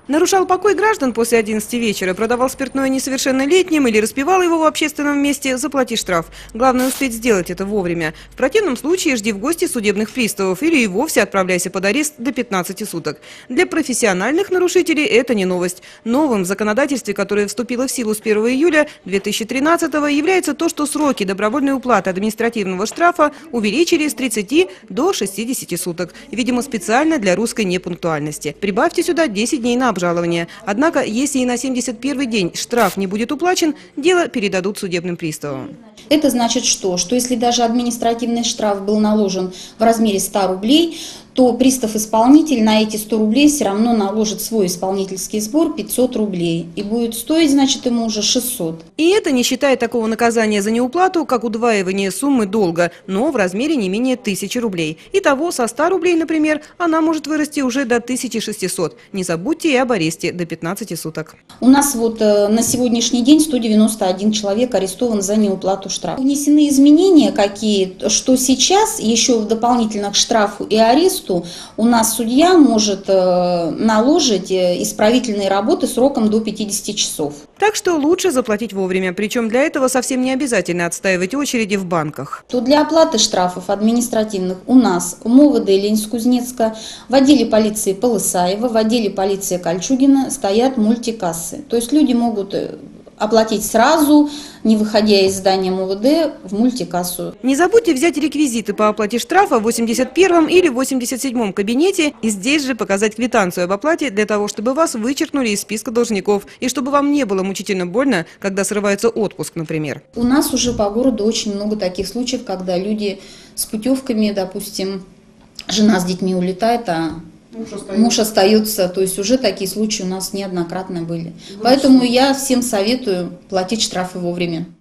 Нарушал покой граждан после 11 вечера, продавал спиртное несовершеннолетним или распивал его в общественном месте, заплати штраф. Главное успеть сделать это вовремя. В противном случае жди в гости судебных приставов или и вовсе отправляйся под арест до 15 суток. Для профессиональных нарушителей это не новость. Новым в законодательстве, которое вступило в силу с 1 июля 2013 является то, что сроки добровольной уплаты административного штрафа увеличили с 30 до 60 суток. Видимо, специально для русской непунктуальности. Прибавьте сюда 10 дней на обжалование. Однако, если и на 71-й день штраф не будет уплачен, дело передадут судебным приставам. Это значит что? Что если даже административный штраф был наложен в размере 100 рублей, то пристав-исполнитель на эти 100 рублей все равно наложит свой исполнительский сбор 500 рублей. И будет стоить, значит, ему уже 600. И это не считая такого наказания за неуплату, как удваивание суммы долга, но в размере не менее 1000 рублей. Итого со 100 рублей, например, она может вырасти уже до 1600. Не забудьте и об аресте до 15 суток. У нас вот на сегодняшний день 191 человек арестован за неуплату штрафа. Внесены изменения какие, что сейчас еще дополнительно к штрафу и аресту у нас судья может наложить исправительные работы сроком до 50 часов. Так что лучше заплатить вовремя. Причем для этого совсем не обязательно отстаивать очереди в банках. То для оплаты штрафов административных у нас в МОВД Ленинск-Кузнецка, в отделе полиции Полысаева, в отделе полиции Кольчугина стоят мультикассы. То есть люди могут оплатить сразу, не выходя из здания МВД, в мультикассу. Не забудьте взять реквизиты по оплате штрафа в 81-м или 87-м кабинете и здесь же показать квитанцию об оплате для того, чтобы вас вычеркнули из списка должников и чтобы вам не было мучительно больно, когда срывается отпуск, например. У нас уже по городу очень много таких случаев, когда люди с путевками, допустим, жена с детьми улетает, а муж остается, то есть уже такие случаи у нас неоднократно были. Поэтому я всем советую платить штрафы вовремя.